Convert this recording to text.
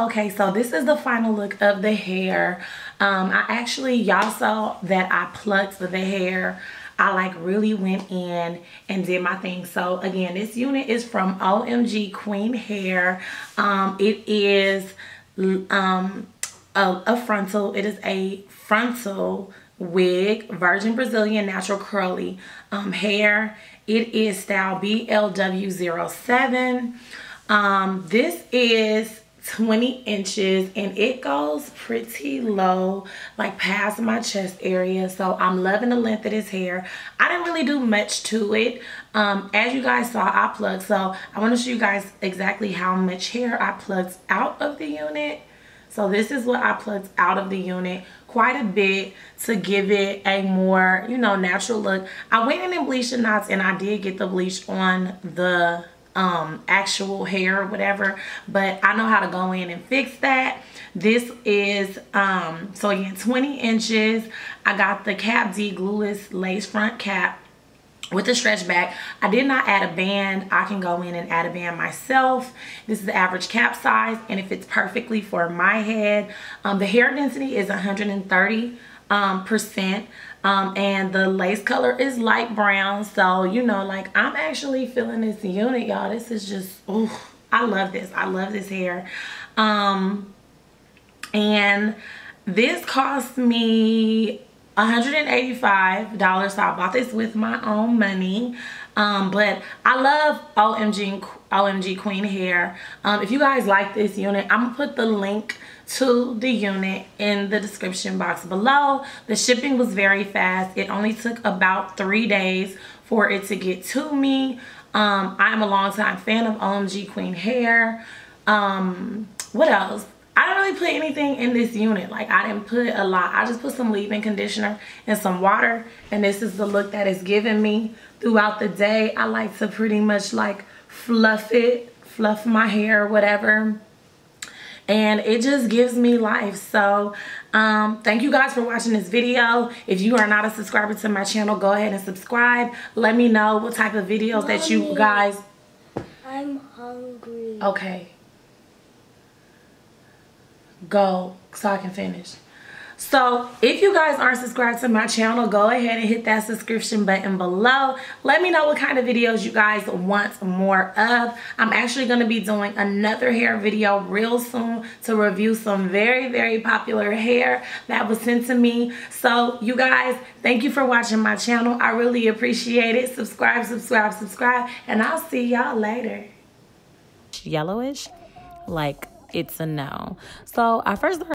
Okay, so this is the final look of the hair. Y'all saw that I plucked the hair. I like really went in and did my thing. So again, this unit is from OMG Queen Hair. It is a frontal. It is a frontal wig, virgin Brazilian natural curly hair. It is style BLW07. This is 20 inches and it goes pretty low, like past my chest area. So I'm loving the length of this hair. I didn't really do much to it. As you guys saw, I plucked. So I want to show you guys exactly how much hair I plucked out of the unit. So this is what I plucked out of the unit, quite a bit, to give it a more, you know, natural look. I went in and bleached the knots, and I did get the bleach on the actual hair or whatever, but I know how to go in and fix that. This is so again, 20 inches. I got the Cap D glueless lace front cap with the stretch back. I did not add a band. I can go in and add a band myself. This is the average cap size and it fits perfectly for my head. The hair density is 130%. And the lace color is light brown. So, you know, like, I'm actually feeling this unit, y'all. This is just, ooh, I love this. I love this hair. And this cost me $185. So I bought this with my own money. But I love OMG Queen Hair. If you guys like this unit, I'm gonna put the link to the unit in the description box below. The shipping was very fast. It only took about 3 days for it to get to me. I'm a longtime fan of OMG Queen Hair. What else? I didn't really put anything in this unit. Like, I didn't put a lot. I just put some leave-in conditioner and some water, and this is the look that it's giving me throughout the day. I like to pretty much like fluff my hair or whatever, and it just gives me life. So thank you guys for watching this video. If you are not a subscriber to my channel, go ahead and subscribe. Let me know what type of videos Mommy, that you guys... I'm hungry. Okay, go so I can finish. So if you guys aren't subscribed to my channel, go ahead and hit that subscription button below. Let me know what kind of videos you guys want more of. I'm actually going to be doing another hair video real soon to review some very, very popular hair that was sent to me. So you guys, thank you for watching my channel. I really appreciate it. Subscribe, subscribe, subscribe, and I'll see y'all later. Yellowish, like, it's a no. So I first